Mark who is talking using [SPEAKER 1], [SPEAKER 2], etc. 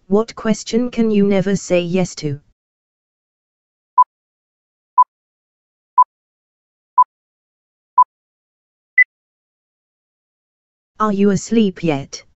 [SPEAKER 1] What question can you never say yes to? Are you asleep yet?